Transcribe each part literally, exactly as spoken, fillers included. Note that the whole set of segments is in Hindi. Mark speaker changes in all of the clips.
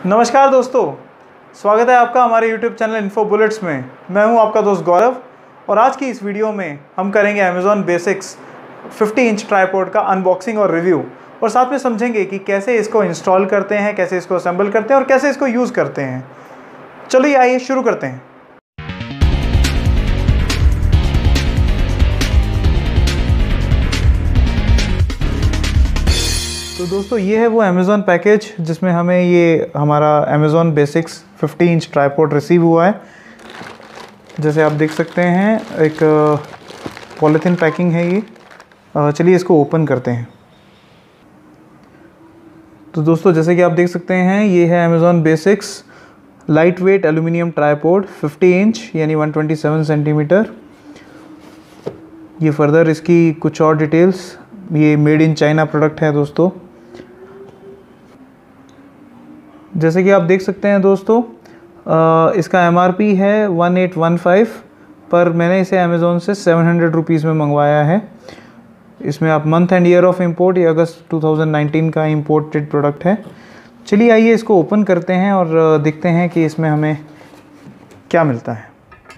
Speaker 1: नमस्कार दोस्तों, स्वागत है आपका हमारे यूट्यूब चैनल इन्फो बुलेट्स में। मैं हूं आपका दोस्त गौरव और आज की इस वीडियो में हम करेंगे Amazon Basics fifty inch tripod का अनबॉक्सिंग और रिव्यू, और साथ में समझेंगे कि कैसे इसको इंस्टॉल करते हैं, कैसे इसको असेंबल करते हैं और कैसे इसको यूज़ करते हैं। चलिए आइए शुरू करते हैं। तो दोस्तों ये है वो अमेज़ॉन पैकेज जिसमें हमें ये हमारा Amazon Basics fifty inch tripod receive हुआ है। जैसे आप देख सकते हैं एक पॉलीथीन पैकिंग है ये। चलिए इसको ओपन करते हैं। तो दोस्तों जैसे कि आप देख सकते हैं ये है Amazon Basics light weight aluminium tripod fifty inch यानी वन ट्वेंटी सेवन सेंटीमीटर। ये फर्दर इसकी कुछ और डिटेल्स, ये मेड इन चाइना प्रोडक्ट है दोस्तों। जैसे कि आप देख सकते हैं दोस्तों, इसका एम आर पी है वन एट वन फाइव, पर मैंने इसे अमेज़ॉन से सेवन हंड्रेड रुपीज़ में मंगवाया है। इसमें आप month and year of import, ये अगस्त टू थाउजेंड नाइनटीन का इंपोर्टेड प्रोडक्ट है। चलिए आइए इसको ओपन करते हैं और देखते हैं कि इसमें हमें क्या मिलता है।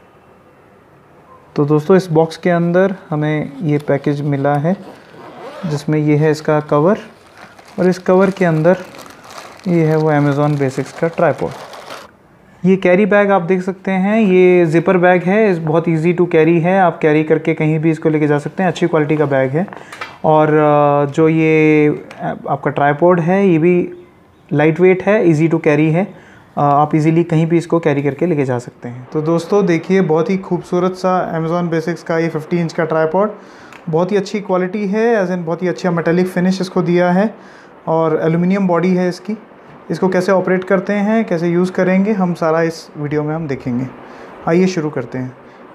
Speaker 1: तो दोस्तों इस बॉक्स के अंदर हमें ये पैकेज मिला है जिसमें ये है इसका कवर, और इस कवर के अंदर ये है वो अमेज़ॉन बेसिक्स का ट्राइपॉड। ये कैरी बैग आप देख सकते हैं, ये ज़िपर बैग है, इस बहुत इजी टू कैरी है, आप कैरी करके कहीं भी इसको लेके जा सकते हैं। अच्छी क्वालिटी का बैग है। और जो ये आपका ट्राइपॉड है ये भी लाइट वेट है, इजी टू कैरी है, आप इजीली कहीं भी इसको कैरी करके लेके जा सकते हैं। तो दोस्तों देखिए बहुत ही खूबसूरत सा अमेज़ॉन बेसिक्स का ये फिफ्टी इंच का ट्राइपॉड, बहुत ही अच्छी क्वालिटी है, एज एन बहुत ही अच्छा मेटेलिक फिनिश इसको दिया है और एल्यूमिनियम बॉडी है इसकी। इसको कैसे ऑपरेट करते हैं, कैसे यूज़ करेंगे, हम सारा इस वीडियो में हम देखेंगे। आइए शुरू करते हैं।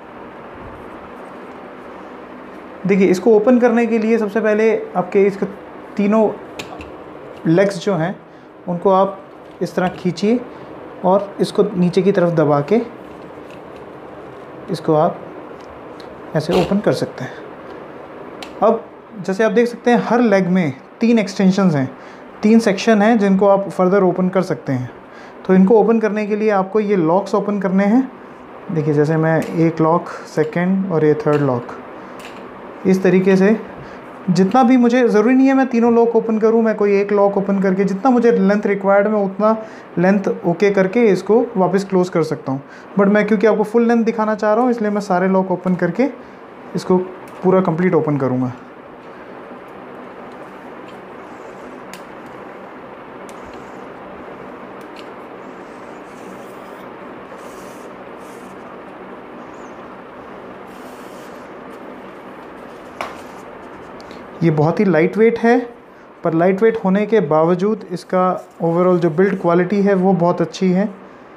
Speaker 1: देखिए इसको ओपन करने के लिए सबसे पहले आपके इसके तीनों लेग्स जो हैं उनको आप इस तरह खींचिए और इसको नीचे की तरफ दबा के इसको आप ऐसे ओपन कर सकते हैं। अब जैसे आप देख सकते हैं हर लेग में तीन एक्सटेंशंस हैं, तीन सेक्शन हैं जिनको आप फर्दर ओपन कर सकते हैं। तो इनको ओपन करने के लिए आपको ये लॉक्स ओपन करने हैं। देखिए जैसे मैं एक लॉक, सेकंड और ये थर्ड लॉक, इस तरीके से जितना भी मुझे ज़रूरी नहीं है मैं तीनों लॉक ओपन करूं, मैं कोई एक लॉक ओपन करके जितना मुझे लेंथ रिक्वायर्ड मैं उतना लेंथ ओके करके इसको वापस क्लोज़ कर सकता हूं। बट मैं क्योंकि आपको फुल लेंथ दिखाना चाह रहा हूं इसलिए मैं सारे लॉक ओपन करके इसको पूरा कंप्लीट ओपन करूंगा। ये बहुत ही लाइट वेट है, पर लाइट वेट होने के बावजूद इसका ओवरऑल जो बिल्ड क्वालिटी है वो बहुत अच्छी है।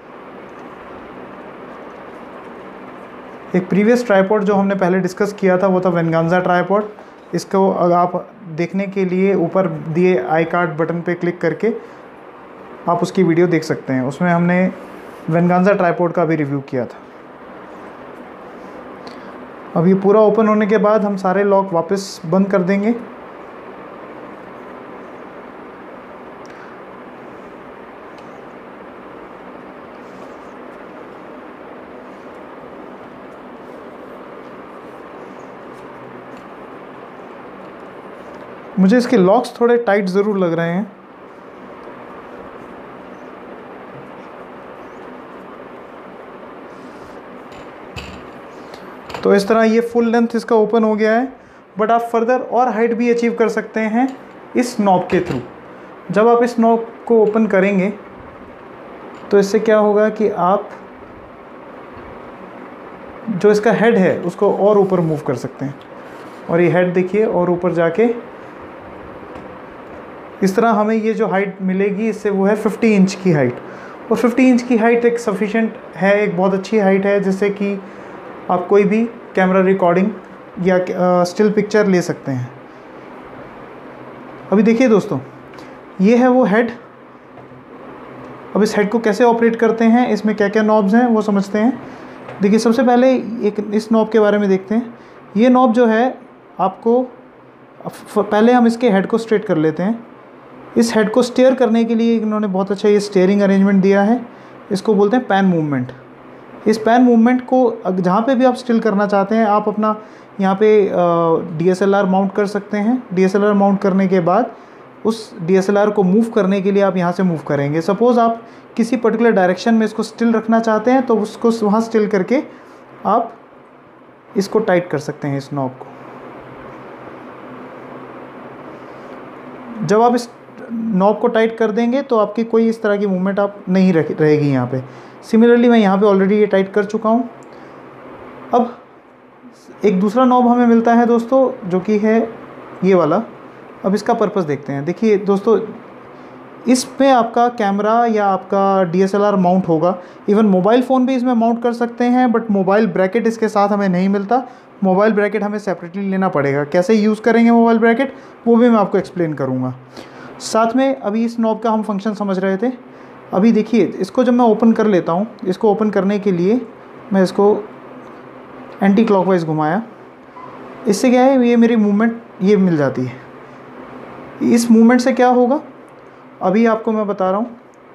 Speaker 1: एक प्रीवियस ट्राइपॉड जो हमने पहले डिस्कस किया था वो था वेनगांजा ट्राइपॉड। इसको अगर आप देखने के लिए ऊपर दिए आई कार्ड बटन पे क्लिक करके आप उसकी वीडियो देख सकते हैं, उसमें हमने वेनगांजा ट्राइपॉड का भी रिव्यू किया था। अब ये पूरा ओपन होने के बाद हम सारे लॉक वापस बंद कर देंगे। मुझे इसके लॉक्स थोड़े टाइट ज़रूर लग रहे हैं। तो इस तरह ये फुल लेंथ इसका ओपन हो गया है, बट आप फर्दर और हाइट भी अचीव कर सकते हैं इस नॉब के थ्रू। जब आप इस नॉब को ओपन करेंगे तो इससे क्या होगा कि आप जो इसका हेड है उसको और ऊपर मूव कर सकते हैं, और ये हेड देखिए और ऊपर जाके इस तरह हमें ये जो हाइट मिलेगी इससे वो है फिफ्टी इंच की हाइट। और फिफ्टी इंच की हाइट एक सफिशेंट है, एक बहुत अच्छी हाइट है जिससे कि आप कोई भी कैमरा रिकॉर्डिंग या स्टिल पिक्चर ले सकते हैं। अभी देखिए दोस्तों ये है वो हेड। अब इस हेड को कैसे ऑपरेट करते हैं, इसमें क्या क्या नॉब्स हैं वो समझते हैं। देखिए सबसे पहले एक इस नॉब के बारे में देखते हैं। ये नॉब जो है आपको, पहले हम इसके हेड को स्ट्रेट कर लेते हैं। इस हेड को स्टेयर करने के लिए इन्होंने बहुत अच्छा ये स्टेयरिंग अरेंजमेंट दिया है। इसको बोलते हैं पैन मूवमेंट। इस पैन मूवमेंट को जहाँ पे भी आप स्टिल करना चाहते हैं आप अपना यहाँ पे D S L R mount कर सकते हैं। D S L R mount करने के बाद उस डी एस एल आर को मूव करने के लिए आप यहाँ से मूव करेंगे। सपोज़ आप किसी पर्टिकुलर डायरेक्शन में इसको स्टिल रखना चाहते हैं तो उसको वहाँ स्टिल करके आप इसको टाइट कर सकते हैं, इस नॉब को। जब आप इस नॉब को टाइट कर देंगे तो आपकी कोई इस तरह की मूवमेंट आप नहीं रहेगी यहाँ पे। सिमिलरली मैं यहाँ पे ऑलरेडी ये टाइट कर चुका हूँ। अब एक दूसरा नॉब हमें मिलता है दोस्तों, जो कि है ये वाला। अब इसका पर्पस देखते हैं। देखिए दोस्तों, इसमें आपका कैमरा या आपका D S L R mount होगा। इवन मोबाइल फ़ोन भी इसमें माउंट कर सकते हैं, बट मोबाइल ब्रैकेट इसके साथ हमें नहीं मिलता। मोबाइल ब्रैकेट हमें सेपरेटली लेना पड़ेगा। कैसे यूज़ करेंगे मोबाइल ब्रैकेट, वो भी मैं आपको एक्सप्लेन करूँगा। साथ में अभी इस नॉब का हम फंक्शन समझ रहे थे। अभी देखिए, इसको जब मैं ओपन कर लेता हूँ, इसको ओपन करने के लिए मैं इसको एंटी क्लॉकवाइज घुमाया। इससे क्या है, ये मेरी मूवमेंट ये मिल जाती है। इस मूवमेंट से क्या होगा अभी आपको मैं बता रहा हूँ।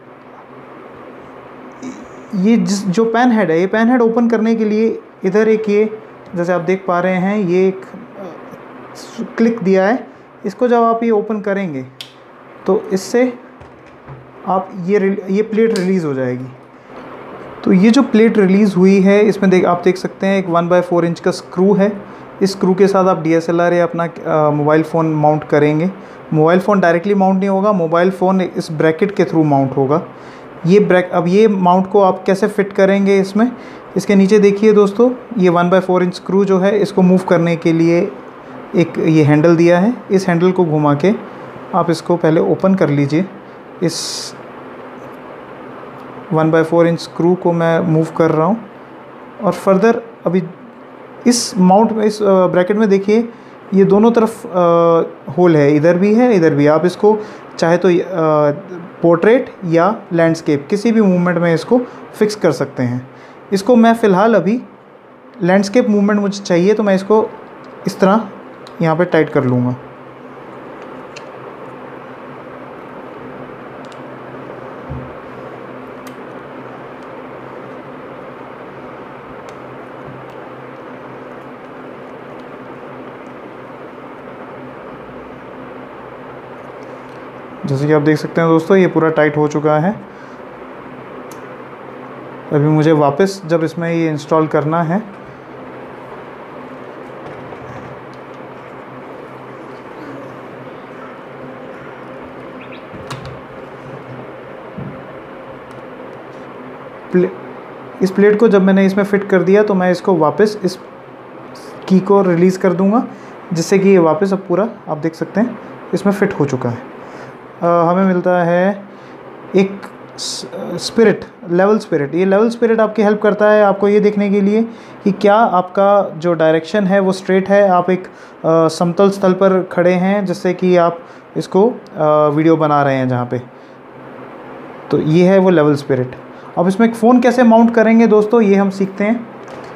Speaker 1: ये जिस जो पैन हेड है, ये पैन हेड ओपन करने के लिए इधर एक ये जैसे आप देख पा रहे हैं ये एक क्लिक दिया है। इसको जब आप ये ओपन करेंगे तो इससे आप ये ये प्लेट रिलीज़ हो जाएगी। तो ये जो प्लेट रिलीज़ हुई है इसमें देख आप देख सकते हैं एक वन बाई फोर इंच का स्क्रू है। इस स्क्रू के साथ आप डी एस एल आर या अपना मोबाइल फ़ोन माउंट करेंगे। मोबाइल फ़ोन डायरेक्टली माउंट नहीं होगा, मोबाइल फ़ोन इस ब्रैकेट के थ्रू माउंट होगा। ये ब्रैक अब ये माउंट को आप कैसे फ़िट करेंगे इसमें, इसके नीचे देखिए दोस्तों, ये one by four inch screw जो है इसको मूव करने के लिए एक ये हैंडल दिया है। इस हैंडल को घुमा के आप इसको पहले ओपन कर लीजिए। इस one by four inch screw को मैं मूव कर रहा हूँ और फर्दर अभी इस माउंट में इस ब्रैकेट में देखिए ये दोनों तरफ होल है, इधर भी है इधर भी। आप इसको चाहे तो पोर्ट्रेट या लैंडस्केप किसी भी मूवमेंट में इसको फिक्स कर सकते हैं। इसको मैं फ़िलहाल अभी लैंडस्केप मूवमेंट मुझे चाहिए तो मैं इसको इस तरह यहाँ पे टाइट कर लूँगा। जैसे कि आप देख सकते हैं दोस्तों, ये पूरा टाइट हो चुका है। अभी मुझे वापस जब इसमें ये इंस्टॉल करना है प्ले, इस प्लेट को जब मैंने इसमें फ़िट कर दिया तो मैं इसको वापस इस की को रिलीज़ कर दूंगा, जिससे कि ये वापस अब पूरा आप देख सकते हैं इसमें फ़िट हो चुका है। आ, हमें मिलता है एक स्पिरिट, लेवल स्पिरिट। ये लेवल स्पिरिट आपकी हेल्प करता है आपको ये देखने के लिए कि क्या आपका जो डायरेक्शन है वो स्ट्रेट है। आप एक आ, समतल स्थल पर खड़े हैं जिससे कि आप इसको आ, वीडियो बना रहे हैं जहाँ पे, तो ये है वो लेवल स्पिरिट। अब इसमें एक फ़ोन कैसे माउंट करेंगे दोस्तों, ये हम सीखते हैं।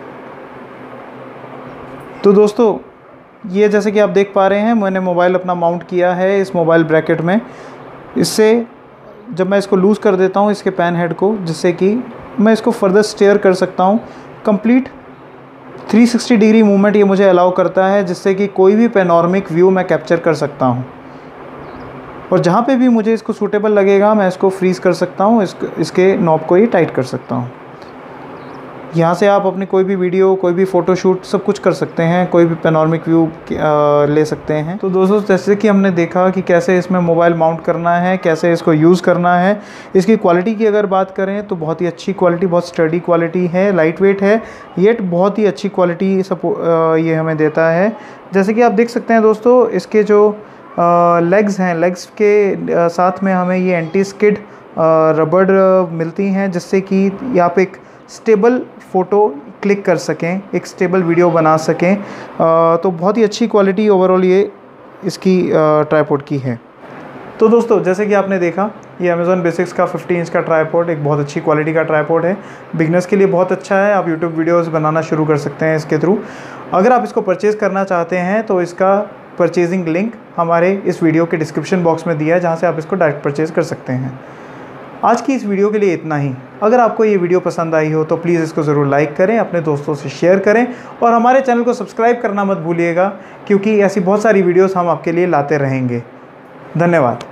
Speaker 1: तो दोस्तों ये जैसे कि आप देख पा रहे हैं मैंने मोबाइल अपना माउंट किया है इस मोबाइल ब्रैकेट में। इससे जब मैं इसको लूज़ कर देता हूँ इसके पैन हेड को, जिससे कि मैं इसको फर्दर स्टेयर कर सकता हूँ। Complete three sixty degree movement ये मुझे अलाउ करता है, जिससे कि कोई भी पैनोरामिक व्यू मैं कैप्चर कर सकता हूँ। और जहाँ पे भी मुझे इसको सूटेबल लगेगा मैं इसको फ्रीज़ कर सकता हूँ, इस इसके नॉब को ये टाइट कर सकता हूँ। यहाँ से आप अपनी कोई भी वीडियो, कोई भी फ़ोटोशूट सब कुछ कर सकते हैं, कोई भी पैनोरामिक व्यू ले सकते हैं। तो दोस्तों जैसे कि हमने देखा कि कैसे इसमें मोबाइल माउंट करना है, कैसे इसको यूज़ करना है। इसकी क्वालिटी की अगर बात करें तो बहुत ही अच्छी क्वालिटी, बहुत स्टडी क्वालिटी है, लाइट वेट है, येट बहुत ही अच्छी क्वालिटी सपो ये हमें देता है। जैसे कि आप देख सकते हैं दोस्तों, इसके जो लेग्स हैं, लेग्स के साथ में हमें ये एंटी स्किड रबड़ मिलती हैं, जिससे कि यहाँ पे एक स्टेबल फ़ोटो क्लिक कर सकें, एक स्टेबल वीडियो बना सकें। तो बहुत ही अच्छी क्वालिटी ओवरऑल ये इसकी ट्राइपॉड की है। तो दोस्तों जैसे कि आपने देखा ये अमेज़ॉन बेसिक्स का फिफ्टी इंच का ट्राइपॉड एक बहुत अच्छी क्वालिटी का ट्राइपॉड है। बिगनर्स के लिए बहुत अच्छा है, आप यूट्यूब वीडियोस बनाना शुरू कर सकते हैं इसके थ्रू। अगर आप इसको परचेज़ करना चाहते हैं तो इसका परचेजिंग लिंक हमारे इस वीडियो के डिस्क्रिप्शन बॉक्स में दिया है, जहाँ से आप इसको डायरेक्ट परचेज़ कर सकते हैं। आज की इस वीडियो के लिए इतना ही। अगर आपको ये वीडियो पसंद आई हो तो प्लीज़ इसको ज़रूर लाइक करें, अपने दोस्तों से शेयर करें और हमारे चैनल को सब्सक्राइब करना मत भूलिएगा, क्योंकि ऐसी बहुत सारी वीडियोस हम आपके लिए लाते रहेंगे। धन्यवाद।